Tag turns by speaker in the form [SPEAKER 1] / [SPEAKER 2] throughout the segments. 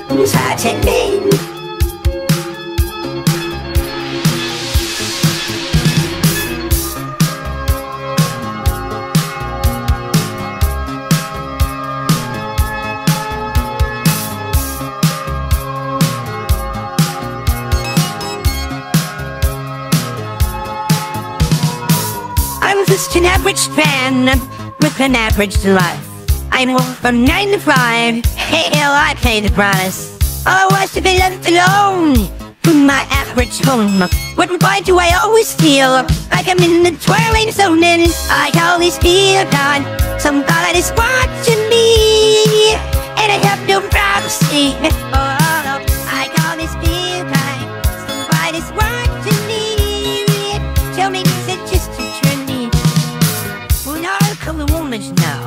[SPEAKER 1] touching me. I'm just an average fan with an average life. I work from 9 to 5. Hell, I pay the price. All I was to be left alone from my average home. But why do I always feel like I'm in the twirling zone? And I always feel that somebody's watching me, and I have no privacy. Oh, I always feel like somebody's watching me. Tell me, is it just a journey? Well, I'll call the woman's now.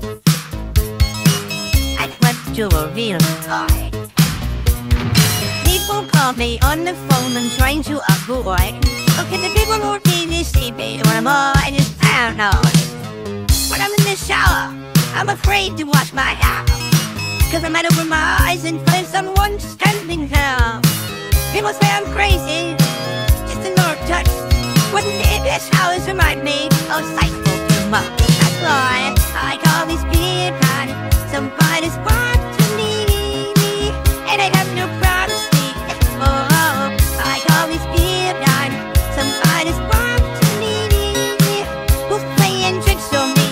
[SPEAKER 1] I'd like to reveal time. People call me on the phone and trying to avoid. Okay, the people who really see me when I'm all I just don't know. When I'm in the shower, I'm afraid to wash my hair, cause I might open my eyes and find someone standing there. People say I'm crazy, just a little touch. Wouldn't it be showers remind me of cycle too much? That's why I call this beer party. Somebody's watching me, and I have no privacy. Oh, I call this beer party. Somebody's watching me, who's playing tricks on me.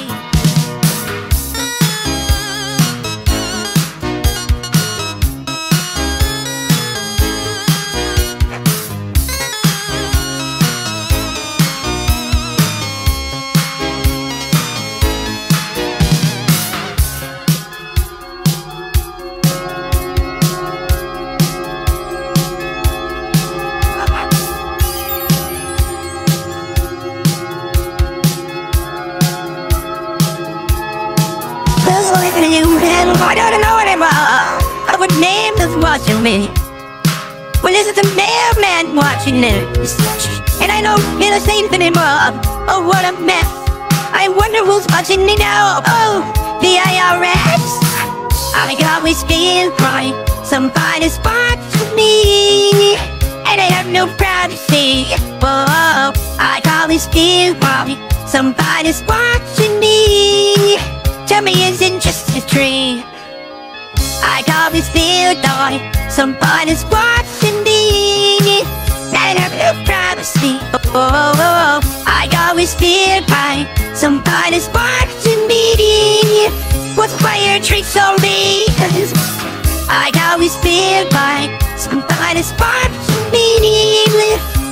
[SPEAKER 1] I don't know anymore of what name is watching me. Well, is it the mailman watching this? And I don't feel the same anymore. Oh, what a mess. I wonder who's watching me now. Oh, the IRS. I always feel right. Somebody's watching me, and I have no privacy. Oh, I always feel right. Somebody's watching me. Tell me, is it just a dream? I always feel like somebody's watching me, and I have no privacy. Oh, I always feel like somebody's watching me. What's fire tricks on me? I always feel like somebody's watching me.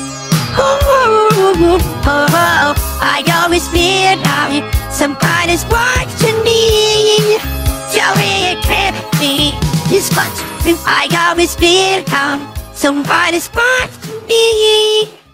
[SPEAKER 1] Oh, I always feel like somebody's watching me. Tell me it can't be this much. I always feel like somebody's watching me.